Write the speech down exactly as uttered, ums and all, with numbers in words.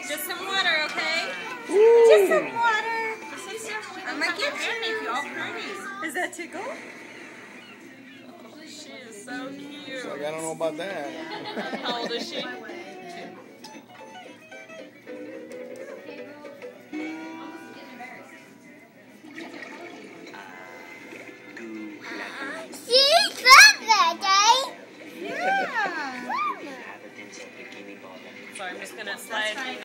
Just some water, okay? Ooh. Just some water. I'm gonna get you all pretty. Is that tickle? She is so cute. Like, I don't know about that. How old is she? She's fun that day. Yeah. So I'm just gonna slide.